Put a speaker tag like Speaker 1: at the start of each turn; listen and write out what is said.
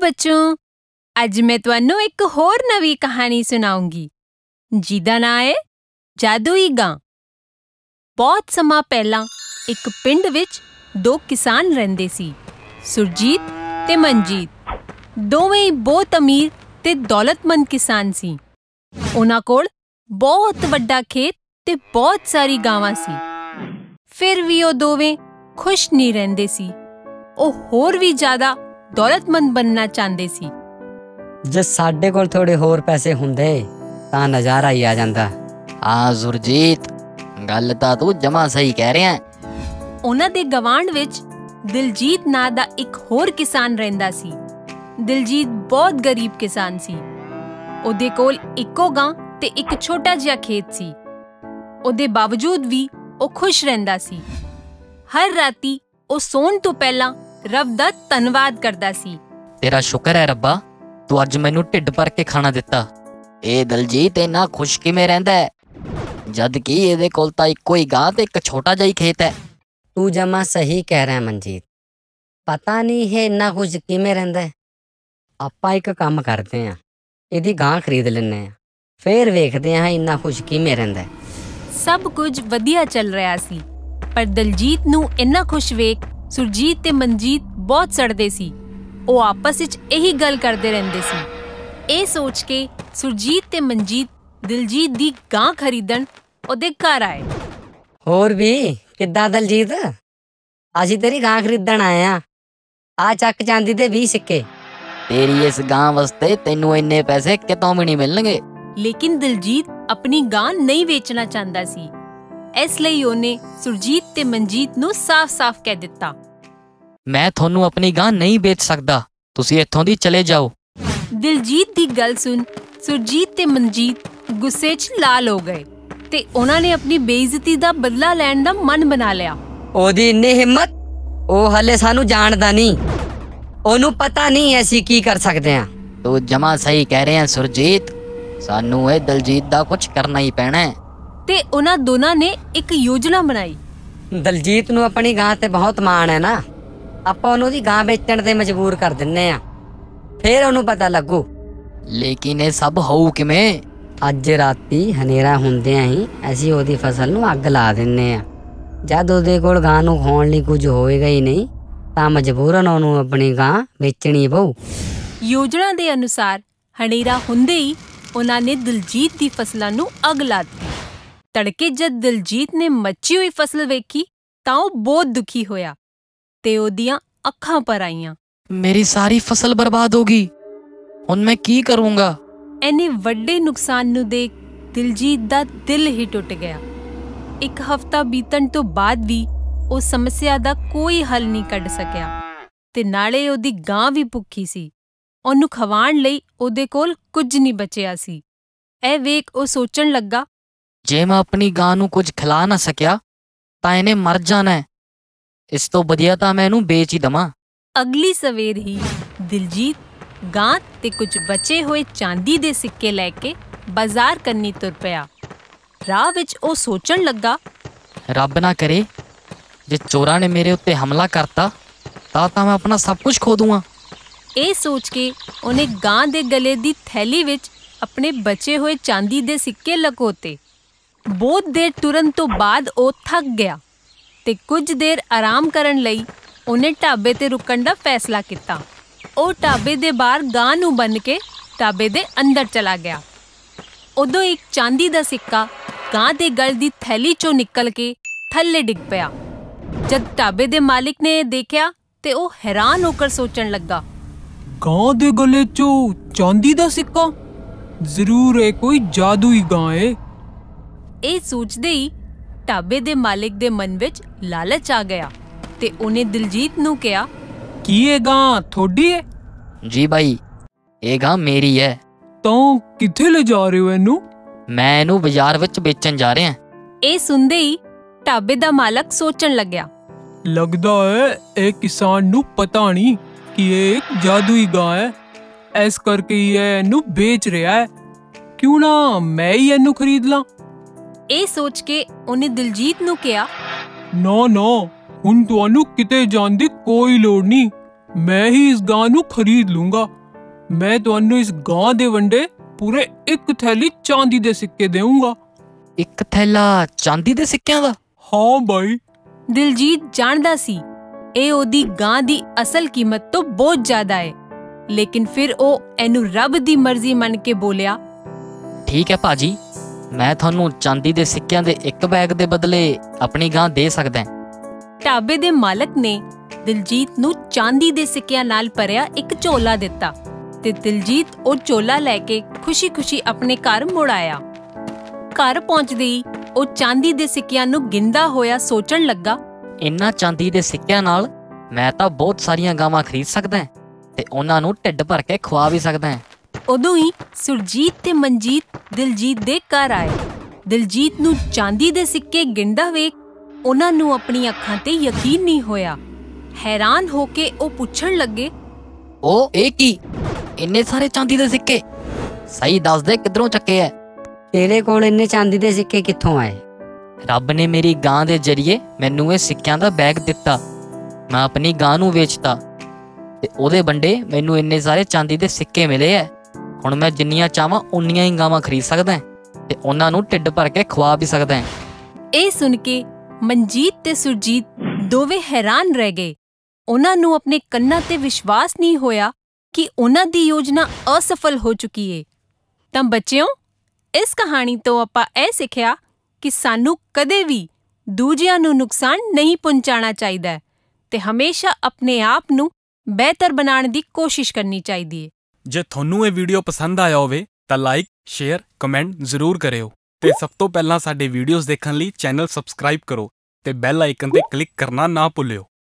Speaker 1: बच्चों, अज मैं तुहानू एक होर नवी कहानी सुनाऊंगी जिहदा नां है जादूई गां। बहुत समा पहलां एक पिंड विच दो किसान रहिंदे सी, सुरजीत ते मनजीत। दोवें ही बहुत अमीर ते दौलतमंद किसान सी। उन्हां कोल बहुत वड्डा खेत ते बहुत सारी गावां सी। फिर भी ਉਹ ਦੋਵੇਂ खुश नहीं ਰਹਿੰਦੇ ਸੀ। ਉਹ ਹੋਰ भी ਜ਼ਿਆਦਾ दौलतमंद बनना चाहते सी।
Speaker 2: जे साडे कोल थोड़े होर पैसे हुंदे तां नज़ारा ही आ जांदा।
Speaker 3: हाँ सुरजीत, गल तां तू जमा सही कह रहा है।
Speaker 1: उन्हां दे गवांढ विच दिलजीत नां दा एक होर किसान रहिंदा सी। दिलजीत बहुत गरीब किसान सी। ਉਹਦੇ ਕੋਲ ਇੱਕੋ ਗਾਂ ਤੇ ਇੱਕ ਛੋਟਾ ਜਿਹਾ ਖੇਤ ਸੀ। ਉਹਦੇ ਬਾਵਜੂਦ ਵੀ ਉਹ ਖੁਸ਼ ਰਹਿੰਦਾ ਸੀ। ਹਰ ਰਾਤੀ ਉਹ ਸੌਣ ਤੋਂ ਪਹਿਲਾਂ ਰੱਬ ਦਾ ਧੰਨਵਾਦ ਕਰਦਾ ਸੀ।
Speaker 3: तेरा शुक्र है रब्बा, तू अज मैनू ढिड भर के खाना दिता। ਇਹ ਦਲਜੀਤ ਇੰਨਾ खुश किवें ਰਹਿੰਦਾ है जद कि ਇਹਦੇ ਕੋਲ ਤਾਂ ਇੱਕੋ ਹੀ ਗਾਂ ਤੇ ਇੱਕ ਛੋਟਾ ਜਿਹਾ खेत है।
Speaker 2: तू जमा सही कह रहा है मनजीत। पता नहीं है इन्ना खुश किवें रहिंदा है। आपां एक काम करते हैं, ਇਹਦੀ ਗਾਂ खरीद ਲੈਂਦੇ ਆ, फिर ਵੇਖਦੇ ਹਾਂ ਇੰਨਾ खुश ਕਿਵੇਂ ਰਹਿੰਦਾ।
Speaker 1: ਸਭ ਕੁਝ ਵਧੀਆ ਚੱਲ ਰਿਹਾ ਸੀ, ਪਰ ਦਿਲਜੀਤ ਨੂੰ ਇੰਨਾ ਖੁਸ਼ ਵੇਖ ਸੁਰਜੀਤ ਤੇ ਮਨਜੀਤ ਬਹੁਤ ਸੜਦੇ ਸੀ। ਉਹ ਆਪਸ ਵਿੱਚ ਇਹੀ ਗੱਲ ਕਰਦੇ ਰਹਿੰਦੇ ਸੀ। ਇਹ ਸੋਚ ਕੇ ਸੁਰਜੀਤ ਤੇ ਮਨਜੀਤ ਦਿਲਜੀਤ ਦੀ ਗਾਂ ਖਰੀਦਣ ਉਹਦੇ ਘਰ ਆਏ।
Speaker 2: ਹੋਰ ਵੀ ਕਿੱਦਾਂ ਦਲਜੀਤ, ਅਸੀਂ ਤੇਰੀ ਗਾਂ ਖਰੀਦਣ ਆਏ ਆ। ਆ ਚੱਕ ਚਾਂਦੀ ਦੇ 20 ਸਿੱਕੇ।
Speaker 3: तेरी इस गां वास्ते तेनू इन्ने पैसे कितों भी नहीं मिलणगे।
Speaker 1: लेकिन दिलजीत अपनी गां नहीं बेचना चाहता सी। इस लई ਉਹਨੇ ਸੁਰਜੀਤ ਤੇ ਮਨਜੀਤ ਨੂੰ ਸਾਫ਼-ਸਾਫ਼ ਕਹਿ ਦਿੱਤਾ,
Speaker 3: मैं थोनू अपनी गां नहीं बेच सकदा, तुसी इत्थों दी चले जाओ।
Speaker 1: दिलजीत दी गल सुन ਸੁਰਜੀਤ ਤੇ ਮਨਜੀਤ ਗੁੱਸੇ 'ਚ ਲਾਲ ਹੋ ਗਏ ਤੇ ਉਹਨਾਂ ਨੇ ਆਪਣੀ ਬੇਇੱਜ਼ਤੀ ਦਾ ਬਦਲਾ ਲੈਣ ਦਾ ਮਨ ਬਣਾ ਲਿਆ।
Speaker 2: ਉਹਦੀ ਇੰਨੀ ਹਿੰਮਤ, ਉਹ ਹਲੇ ਸਾਨੂੰ ਜਾਣਦਾ ਨਹੀਂ। ਉਹਨੂੰ ਪਤਾ ਨਹੀਂ ਅਸੀਂ ਕੀ ਕਰ ਸਕਦੇ ਹਾਂ।
Speaker 3: तू जमा सही कह रहे हैं सुरजीत, सानू ਇਹ ਦਲਜੀਤ ਦਾ ਕੁਝ ਕਰਨਾ ਹੀ ਪੈਣਾ ਹੈ।
Speaker 1: ਤੇ ਉਹਨਾਂ ਦੋਨਾਂ ਨੇ ਇੱਕ ਯੋਜਨਾ ਬਣਾਈ।
Speaker 2: ਦਲਜੀਤ ਨੂੰ ਆਪਣੀ ਗਾਂ ਤੇ ਬਹੁਤ ਮਾਣ ਹੈ ਨਾ, ਆਪਾਂ ਉਹਨੂੰ ਦੀ ਗਾਂ ਵੇਚਣ ਤੇ ਮਜਬੂਰ ਕਰ ਦਿੰਨੇ ਆ, ਫਿਰ ਉਹਨੂੰ ਪਤਾ ਲੱਗੂ।
Speaker 3: ਲੇਕਿਨ ਇਹ ਸਭ ਹੋਊ ਕਿਵੇਂ?
Speaker 2: ਅੱਜ ਰਾਤੀ ਹਨੇਰਾ ਹੁੰਦਿਆਂ ਹੀ ਅਸੀਂ ਉਹਦੀ ਫਸਲ ਨੂੰ ਅੱਗ ਲਾ ਦਿੰਨੇ ਆ। ਜਦ ਉਹਦੇ ਕੋਲ ਗਾਂ ਨੂੰ ਖਾਣ ਲਈ ਕੁਝ ਹੋਏਗਾ ਹੀ ਨਹੀਂ ਤਾਂ ਮਜਬੂਰਨ ਉਹਨੂੰ ਆਪਣੀ ਗਾਂ ਵੇਚਣੀ ਪਊ।
Speaker 1: ਯੋਜਨਾ ਦੇ ਅਨੁਸਾਰ ਹਨੇਰਾ ਹੁੰਦੇ ਹੀ ਉਹਨਾਂ ਨੇ ਦਿਲਜੀਤ ਦੀ ਫਸਲਾਂ ਨੂੰ ਅੱਗ ਲਾ ਦਿੱਤੀ। ਤੜਕੇ ਜਦ ਦਿਲਜੀਤ ਨੇ ਮੱਚੀ ਹੋਈ ਫਸਲ ਵੇਖੀ ਤਾਂ ਉਹ ਬਹੁਤ ਦੁਖੀ ਹੋਇਆ ਤੇ ਉਹਦੀਆਂ ਅੱਖਾਂ ਭਰ ਆਈਆਂ।
Speaker 3: ਮੇਰੀ ਸਾਰੀ ਫਸਲ ਬਰਬਾਦ ਹੋ ਗਈ, ਹੁਣ ਮੈਂ ਕੀ ਕਰੂੰਗਾ?
Speaker 1: ਐਨੇ ਵੱਡੇ ਨੁਕਸਾਨ ਨੂੰ ਦੇਖ ਦਿਲਜੀਤ ਦਾ ਦਿਲ ਹੀ ਟੁੱਟ ਗਿਆ। ਇੱਕ ਹਫ਼ਤਾ ਬੀਤਣ ਤੋਂ ਬਾਅਦ ਵੀ ਉਹ ਸਮੱਸਿਆ ਦਾ ਕੋਈ ਹੱਲ ਨਹੀਂ ਕੱਢ ਸਕਿਆ ਤੇ ਨਾਲੇ ਉਹਦੀ ਗਾਂ ਵੀ ਭੁੱਖੀ ਸੀ। ਉਹਨੂੰ ਖਵਾਉਣ ਲਈ ਉਹਦੇ ਕੋਲ ਕੁਝ ਨਹੀਂ ਬਚਿਆ ਸੀ। ਇਹ ਵੇਖ ਉਹ ਸੋਚਣ ਲੱਗਾ,
Speaker 3: ਜੇ ਮੈਂ ਆਪਣੀ ਗਾਂ ਨੂੰ ਕੁਝ ਖਿਲਾ ਨਾ ਸਕਿਆ ਤਾਂ ਇਹਨੇ ਮਰ ਜਾਣਾ ਹੈ। ਇਸ ਤੋਂ ਵਧੀਆ ਤਾਂ ਮੈਂ ਇਹਨੂੰ ਵੇਚ ਹੀ ਦਵਾਂ।
Speaker 1: ਅਗਲੀ ਸਵੇਰ ਹੀ ਦਿਲਜੀਤ ਗਾਂ ਤੇ ਕੁਝ ਬਚੇ ਹੋਏ ਚਾਂਦੀ ਦੇ ਸਿੱਕੇ ਲੈ ਕੇ ਬਾਜ਼ਾਰ ਕੰਨੀ ਤੁਰ ਪਿਆ। ਰਾਹ ਵਿੱਚ ਉਹ ਸੋਚਣ ਲੱਗਾ,
Speaker 3: ਰੱਬ ਨਾ ਕਰੇ ਜੇ ਚੋਰਾਂ ਨੇ ਮੇਰੇ ਉੱਤੇ ਹਮਲਾ ਕਰਤਾ ਤਾਂ ਮੈਂ ਆਪਣਾ ਸਭ ਕੁਝ ਖੋ ਦੂੰਗਾ।
Speaker 1: ਇਹ ਸੋਚ ਕੇ ਉਹਨੇ ਗਾਂ ਦੇ ਗਲੇ ਦੀ ਥੈਲੀ ਵਿੱਚ ਆਪਣੇ ਬਚੇ ਹੋਏ ਚਾਂਦੀ ਦੇ ਸਿੱਕੇ ਲਕੋਤੇ। ਬਹੁਤ ਦੇਰ ਤੁਰਨ ਤੋਂ ਬਾਅਦ ਉਹ ਥੱਕ ਗਿਆ ਤੇ ਕੁਝ ਦੇਰ ਆਰਾਮ ਕਰਨ ਲਈ ਉਹਨੇ ਢਾਬੇ ਤੇ ਰੁਕਣ ਦਾ ਫੈਸਲਾ ਕੀਤਾ। ਉਹ ਢਾਬੇ ਦੇ ਬਾਹਰ ਗਾਂ ਨੂੰ ਬੰਨ੍ਹ ਕੇ ਢਾਬੇ ਦੇ ਅੰਦਰ ਚਲਾ ਗਿਆ। ਉਦੋਂ ਇੱਕ ਚਾਂਦੀ ਦਾ ਸਿੱਕਾ ਗਾਂ ਦੇ ਗਲ ਦੀ ਥੈਲੀ ਚੋਂ ਨਿਕਲ ਕੇ ਥੱਲੇ ਡਿੱਗ ਪਿਆ। ਜਦ ਢਾਬੇ ਦੇ ਮਾਲਿਕ ਨੇ ਇਹ ਦੇਖਿਆ ਤੇ ਉਹ ਹੈਰਾਨ ਹੋ ਕੇ ਸੋਚਣ ਲੱਗਾ,
Speaker 4: ਗਾਂ ਦੇ ਗਲੇ ਚੋਂ ਚਾਂਦੀ ਦਾ ਸਿੱਕਾ, ਜ਼ਰੂਰ ਇਹ ਕੋਈ ਜਾਦੂਈ ਗਾਂ ਏ।
Speaker 1: ਇਹ ਸੋਚਦੇ ਹੀ ਢਾਬੇ ਦੇ ਮਾਲਿਕ ਦੇ ਮਨ ਵਿੱਚ ਲਾਲਚ ਆ ਗਿਆ ਤੇ ਉਹਨੇ ਦਿਲਜੀਤ ਨੂੰ ਕਿਹਾ,
Speaker 4: ਕੀ ਇਹ ਗਾਂ ਤੁਹਾਡੀ ਏ?
Speaker 3: ਜੀ ਭਾਈ, ਇਹ ਗਾਂ ਮੇਰੀ ਹੈ।
Speaker 4: ਤਾਂ ਕਿੱਥੇ ਲੈ ਜਾ ਰਹੇ ਹੋ ਇਹਨੂੰ?
Speaker 3: ਮੈਂ ਇਹਨੂੰ ਬਾਜ਼ਾਰ ਵਿੱਚ ਵੇਚਣ ਜਾ ਰਿਹਾ।
Speaker 1: ਇਹ ਸੁਣਦੇ ਹੀ ਢਾਬੇ ਦਾ ਮਾਲਕ ਸੋਚਣ ਲੱਗਿਆ,
Speaker 4: ਲੱਗਦਾ ਹੈ ਇਹ ਕਿਸਾਨ ਨੂੰ ਪਤਾ ਨਹੀਂ ਕਿ ਇਹ ਇੱਕ ਜਾਦੂਈ ਗਾਂ ਹੈ, ਇਸ ਕਰਕੇ ਹੀ ਇਹ ਇਹਨੂੰ ਵੇਚ ਰਿਹਾ ਹੈ। ਕਿਉਂ ਨਾ ਮੈਂ ਹੀ ਇਹਨੂੰ ਖਰੀਦ ਲਾਂ।
Speaker 1: ਇਹ ਸੋਚ ਕੇ ਉਹਨੇ ਦਿਲਜੀਤ ਨੂੰ ਕਿਹਾ,
Speaker 4: ਨਾ ਹੁਣ ਤੁਹਾਨੂੰ ਕਿਤੇ ਜਾਣ ਦੀ ਕੋਈ ਲੋੜ ਨਹੀਂ, मैं ही इस गां नू खरीद लूंगा। मैं तुहानू इस गां दे वंडे पूरे एक थैली चांदी दे सिक्के देऊंगा।
Speaker 3: एक थैला चांदी दे सिक्कियां दा?
Speaker 4: हाँ भाई।
Speaker 1: ਦਿਲਜੀਤ ਜਾਣਦਾ ਸੀ ਇਹ ਉਹਦੀ ਗਾਂ ਦੀ ਅਸਲ ਕੀਮਤ ਤੋਂ ਬਹੁਤ ਜ਼ਿਆਦਾ ਹੈ, ਲੇਕਿਨ ਫਿਰ ਉਹ ਇਹਨੂੰ ਰੱਬ ਦੀ ਮਰਜ਼ੀ ਮੰਨ ਕੇ ਬੋਲਿਆ,
Speaker 3: ਠੀਕ ਹੈ ਭਾਜੀ, ਮੈਂ ਤੁਹਾਨੂੰ ਚਾਂਦੀ ਦੇ ਸਿੱਕਿਆਂ ਦੇ ਇੱਕ ਬੈਗ ਦੇ ਬਦਲੇ ਆਪਣੀ ਗਾਂ ਦੇ ਸਕਦਾ।
Speaker 1: ਢਾਬੇ ਦੇ ਮਾਲਕ ਨੇ ਦਿਲਜੀਤ ਨੂੰ ਚਾਂਦੀ ਦੇ ਸਿੱਕਿਆਂ ਨਾਲ ਭਰਿਆ ਇੱਕ ਝੋਲਾ ਦਿੱਤਾ ਤੇ ਦਿਲਜੀਤ ਉਹ ਝੋਲਾ ਲੈ ਕੇ ਖੁਸ਼ੀ-ਖੁਸ਼ੀ ਆਪਣੇ ਘਰ ਮੁੜ ਆਇਆ। ਘਰ ਪਹੁੰਚਦੇ ਹੀ ਉਹ ਚਾਂਦੀ ਦੇ ਸਿੱਕਿਆਂ ਨੂੰ ਗਿਣਦਾ ਹੋਇਆ ਸੋਚਣ ਲੱਗਾ,
Speaker 3: ਇਨ੍ਹਾਂ ਚਾਂਦੀ ਦੇ ਸਿੱਕਿਆਂ ਨਾਲ ਮੈਂ ਤਾਂ ਬਹੁਤ ਸਾਰੀਆਂ ਗਾਵਾਂ ਖਰੀਦ ਸਕਦਾ ਤੇ ਉਹਨਾਂ ਨੂੰ ਢਿੱਡ ਭਰ ਕੇ ਖਵਾ ਵੀ ਸਕਦਾ।
Speaker 1: ਉਦੋਂ ਹੀ ਸੁਰਜੀਤ ਤੇ ਮਨਜੀਤ ਦਿਲਜੀਤ ਦੇ ਘਰ ਆਏ। ਦਿਲਜੀਤ ਨੂੰ ਚਾਂਦੀ ਦੇ ਸਿੱਕੇ ਗਿਣਦਾ ਵੇਖ ਉਹਨਾਂ ਨੂੰ ਆਪਣੀ ਅੱਖਾਂ ਤੇ ਯਕੀਨ ਨਹੀਂ ਹੋਇਆ। ਹੈਰਾਨ ਹੋ ਕੇ ਉਹ ਪੁੱਛਣ ਲੱਗੇ,
Speaker 3: ਉਹ ਇਹ ਕੀ, ਇੰਨੇ ਸਾਰੇ ਚਾਂਦੀ ਦੇ ਸਿੱਕੇ? ਸਹੀ ਦੱਸ ਦੇ ਕਿੱਧਰੋਂ ਚੱਕੇ ਐ?
Speaker 2: ਤੇਰੇ ਕੋਲ ਇੰਨੇ ਚਾਂਦੀ ਦੇ ਸਿੱਕੇ ਕਿੱਥੋਂ ਆਏ?
Speaker 3: ਰੱਬ ਨੇ ਮੇਰੀ ਗਾਂ ਦੇ ਜ਼ਰੀਏ ਮੈਨੂੰ ਇਹ ਸਿੱਕਿਆਂ ਦਾ ਬੈਗ ਦਿੱਤਾ। ਮੈਂ ਆਪਣੀ ਗਾਂ ਨੂੰ ਵੇਚਤਾ ਤੇ ਉਹਦੇ ਵੰਡੇ ਮੈਨੂੰ ਇੰਨੇ ਸਾਰੇ ਚਾਂਦੀ ਦੇ ਸਿੱਕੇ ਮਿਲੇ ਐ। ਹੁਣ ਮੈਂ ਜਿੰਨੀਆਂ ਚਾਹਾਂ ਉਨੀਆਂ ਹੀ ਗਾਵਾਂ ਖਰੀਦ ਸਕਦਾ ਤੇ ਉਹਨਾਂ ਨੂੰ ਢਿੱਡ ਭਰ ਕੇ ਖਵਾ ਵੀ ਸਕਦਾ।
Speaker 1: ਇਹ ਸੁਣ ਕੇ ਮਨਜੀਤ ਤੇ ਸੁਰਜੀਤ ਦੋਵੇਂ ਹੈਰਾਨ ਰਹਿ ਗਏ। ਉਹਨਾਂ ਨੂੰ ਆਪਣੇ ਕੰਨਾਂ ਤੇ ਵਿਸ਼ਵਾਸ ਨਹੀਂ ਹੋਇਆ ਕਿ ਉਹਨਾਂ ਦੀ ਯੋਜਨਾ ਅਸਫਲ ਹੋ ਚੁੱਕੀ ਏ। ਤਾਂ ਬੱਚਿਓ, ਇਸ ਕਹਾਣੀ ਤੋਂ ਆਪਾਂ ਇਹ ਸਿੱਖਿਆ ਕਿ ਸਾਨੂੰ ਕਦੇ ਵੀ ਦੂਜਿਆਂ ਨੂੰ ਨੁਕਸਾਨ ਨਹੀਂ ਪਹੁੰਚਾਉਣਾ ਚਾਹੀਦਾ ਤੇ ਹਮੇਸ਼ਾ ਆਪਣੇ ਆਪ ਨੂੰ ਬਿਹਤਰ ਬਣਾਉਣ ਦੀ ਕੋਸ਼ਿਸ਼ ਕਰਨੀ ਚਾਹੀਦੀ ਹੈ।
Speaker 5: ਜੇ ਤੁਹਾਨੂੰ ਇਹ ਵੀਡੀਓ ਪਸੰਦ ਆਇਆ ਹੋਵੇ ਤਾਂ ਲਾਈਕ, ਸ਼ੇਅਰ, ਕਮੈਂਟ ਜ਼ਰੂਰ ਕਰਿਓ ਤੇ ਸਭ ਤੋਂ ਪਹਿਲਾਂ ਸਾਡੇ ਵੀਡੀਓਜ਼ ਦੇਖਣ ਲਈ ਚੈਨਲ ਸਬਸਕ੍ਰਾਈਬ ਕਰੋ ਤੇ ਬੈਲ ਆਈਕਨ ਤੇ ਕਲਿੱਕ ਕਰਨਾ ਨਾ ਭੁੱਲਿਓ।